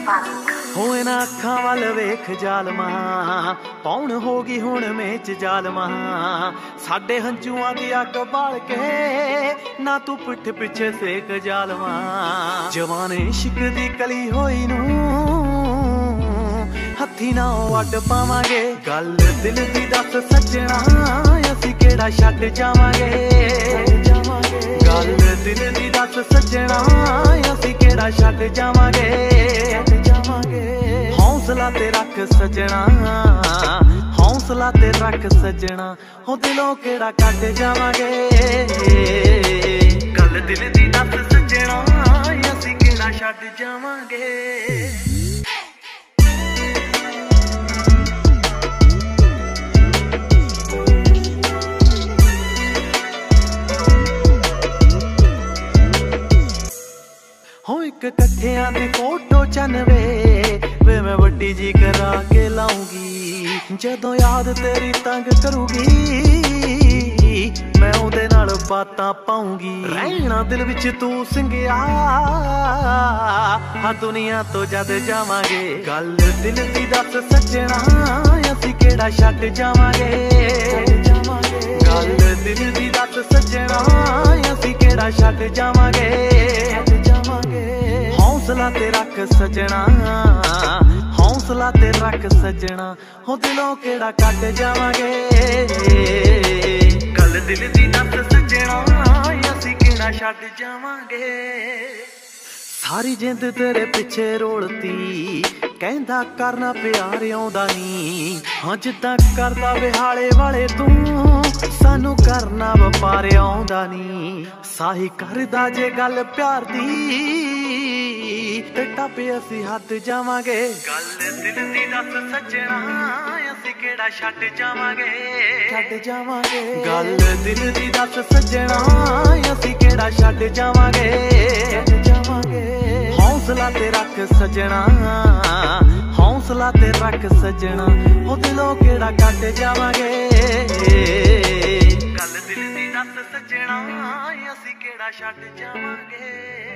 ਹੋਏ ਨਾ ਅੱਖਾਂ ਵੱਲ ਵੇਖ ਜ਼ਾਲਮਾ, ਕੌਣ ਹੋ ਗਈ ਹੁਣ ਮੇਚ ਜ਼ਾਲਮਾ। ਸਾਡੇ ਹੰਝੂਆਂ ਦੀ ਅੱਗ ਬਾਲ ਕੇ ਨਾ ਤੂੰ ਪਿੱਠ ਪਿੱਛੇ ਸੇਕ ਜ਼ਾਲਮਾ। ਜਵਾਨੇ ਇਸ਼ਕ ਦੀ ਕਲੀ ਹੋਈ ਨੂੰ ਹੱਥੀ ਨਾ ਵੱਢ ਪਾਵਾਂਗੇ। ਗੱਲ ਦਿਲ ਦੀ ਦੱਸ ਸੱਜਣਾ, ਅਸੀਂ ਕਿਹੜਾ ਛੱਡ ਜਾਵਾਂਗੇ। ਗੱਲ ਦਿਲ ਦੀ ਦੱਸ ਸੱਜਣਾ, ਅਸੀਂ ਕਿਹੜਾ ਛੱਡ ਜਾਵਾਂਗੇ। ਹੌਸਲਾ ਤੇ ਰੱਖ ਸੱਜਣਾ, ਹੌਸਲਾ ਤੇ ਰੱਖ ਸੱਜਣਾ, ਹੋ ਦਿਲੋਂ ਕਿਹੜਾ ਕੱਢ ਜਾਵਾਂਗੇ। ਗੱਲ ਦਿਲ ਦੀ ਦੱਸ ਸੱਜਣਾ, ਅਸੀਂ ਕਿਹੜਾ ਛੱਡ ਜਾਵਾਂਗੇ। ਹੋ ਇੱਕ ਇਕੱਠਿਆਂ ਦੀ ਫੋਟੋ 95 ਵੇ ਮੈਂ ਵੱਡੀ ਜੀ ਕਰਾ ਕੇ ਲਾਉਂਗੀ। ਜਦੋਂ ਯਾਦ ਤੇਰੀ ਤੰਗ ਕਰੂਗੀ ਮੈਂ ਉਹਦੇ ਨਾਲ ਬਾਤਾਂ ਪਾਉਂਗੀ। ਰਹਿਣਾ ਦਿਲ ਵਿੱਚ ਤੂੰ ਸਿੰਗਿਆ, ਹਾਂ ਦੁਨੀਆ ਤੋਂ ਜਦ ਜਾਵਾਂਗੇ। ਗੱਲ ਦਿਲ ਦੀ ਦੱਸ ਸੱਜਣਾ, ਅਸੀਂ ਕਿਹੜਾ ਛੱਡ ਜਾਵਾਂਗੇ। ਗੱਲ ਦਿਲ ਦੀ ਦੱਸ ਸੱਜਣਾ, ਅਸੀਂ ਕਿਹੜਾ ਛੱਡ ਜਾਵਾਂਗੇ। ਹੌਸਲਾ ਤੇ ਰੱਖ ਸੱਜਣਾ, ਹੌਸਲਾ ਤੇ ਰੱਖ ਸੱਜਣਾ, ਹੋ ਦਿਲੋਂ ਕਿਹੜਾ ਕੱਢ ਜਾਵਾਂਗੇ। ਗੱਲ ਦਿਲ ਦੀ ਦੱਸ ਸੱਜਣਾ, ਅਸੀਂ ਕਿਹੜਾ ਛੱਡ ਜਾਵਾਂਗੇ। ਸਾਰੀ ਜਿੰਦ ਤੇਰੇ ਪਿੱਛੇ ਰੋਲਤੀ, ਕਹਿੰਦਾ ਕਰਨਾ ਪਿਆਰ ਆਉਂਦਾ ਨੀ। ਹਾਂ ਜਿੱਦਾਂ ਕਰਦਾ ਵਿਹਾਲੇ ਵਾਲੇ ਤੂੰ, ਸਾਨੂੰ ਕਰਨਾ ਵਪਾਰ ਆਉਂਦਾ ਨੀ। ਸਾਹੀ ਕਰਦਾ ਜੇ ਗੱਲ ਪਿਆਰ ਦੀ, ਤੇ ਟੱਪੇ ਅਸੀਂ ਹੱਦ ਜਾਵਾਂਗੇ। ਗੱਲ ਦਿਲ ਦੀ ਦੱਸ ਸੱਜਣਾ, ਅਸੀਂ ਕਿਹੜਾ ਛੱਡ ਜਾਵਾਂਗੇ। ਛੱਡ ਜਾਵਾਂਗੇ। ਗੱਲ ਦਿਲ ਦੀ ਦੱਸ ਸੱਜਣਾ, ਅਸੀਂ ਕਿਹੜਾ ਛੱਡ ਜਾਵਾਂਗੇ। ਛੱਡ ਜਾਵਾਂਗੇ। ਹੌਸਲਾ ਤੇ ਰੱਖ ਸੱਜਣਾ, ਹੌਸਲਾ ਤੇ ਰੱਖ ਸੱਜਣਾ, ਉਹ ਦਿਲੋਂ ਕਿਹੜਾ ਕੱਢ ਜਾਵਾਂਗੇ। ਗੱਲ ਦਿਲ ਦੀ ਦੱਸ ਸੱਜਣਾ, ਅਸੀਂ ਕਿਹੜਾ ਛੱਡ ਜਾਵਾਂਗੇ।